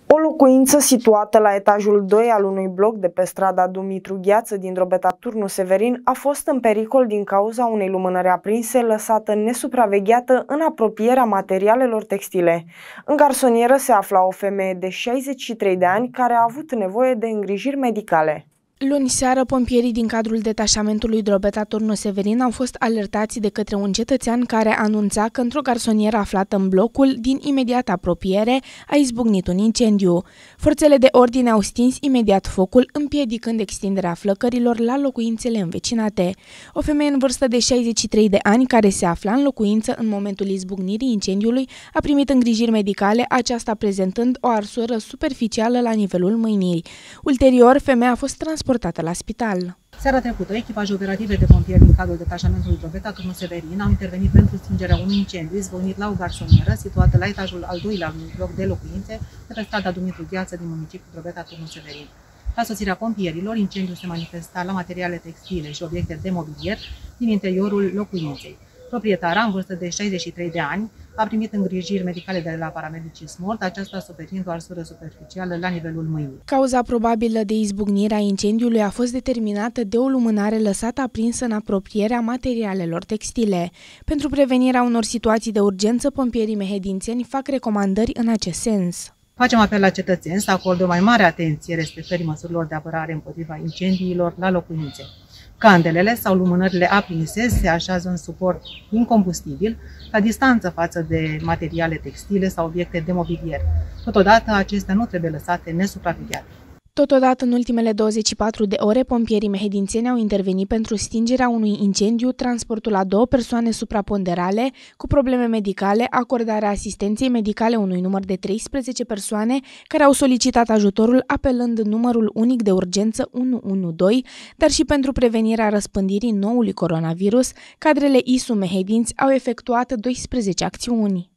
O locuință situată la etajul 2 al unui bloc de pe strada Dumitru Gheață din Drobeta Turnu Severin a fost în pericol din cauza unei lumânări aprinse lăsată nesupravegheată în apropierea materialelor textile. În garsonieră se afla o femeie de 63 de ani care a avut nevoie de îngrijiri medicale. Luni seară, pompierii din cadrul detașamentului Drobeta Turnu Severin au fost alertați de către un cetățean care anunța că într-o garsonieră aflată în blocul din imediată apropiere a izbucnit un incendiu. Forțele de ordine au stins imediat focul, împiedicând extinderea flăcărilor la locuințele învecinate. O femeie în vârstă de 63 de ani, care se afla în locuință în momentul izbucnirii incendiului, a primit îngrijiri medicale, aceasta prezentând o arsură superficială la nivelul mâinii. Ulterior, femeia a fost transportată la spital. Seara trecută, echipaje operative de pompieri din cadrul detașamentului Drobeta Turnu Severin au intervenit pentru stingerea unui incendiu izbucnit la o garsonieră situată la etajul al doilea al unui bloc de locuințe de pe strada Dumitru Gheață din municipiul Drobeta Turnu Severin. La sosirea pompierilor, incendiul se manifesta la materiale textile și obiecte de mobilier din interiorul locuinței. Proprietara, în vârstă de 63 de ani, a primit îngrijiri medicale de la paramedicii SMORT, aceasta suferind o arsură superficială la nivelul mâinii. Cauza probabilă de izbucnire a incendiului a fost determinată de o lumânare lăsată aprinsă în apropierea materialelor textile. Pentru prevenirea unor situații de urgență, pompierii mehedințeni fac recomandări în acest sens. Facem apel la cetățeni să acorde o mai mare atenție respectării măsurilor de apărare împotriva incendiilor la locuințe. Candelele sau lumânările aprinse se așează în suport incombustibil, la distanță față de materiale textile sau obiecte de mobilier. Totodată, acestea nu trebuie lăsate nesupravegheate. Totodată, în ultimele 24 de ore, pompierii mehedințeni au intervenit pentru stingerea unui incendiu, transportul a 2 persoane supraponderale cu probleme medicale, acordarea asistenței medicale unui număr de 13 persoane care au solicitat ajutorul apelând numărul unic de urgență 112, dar și pentru prevenirea răspândirii noului coronavirus, cadrele ISU Mehedinți au efectuat 12 acțiuni.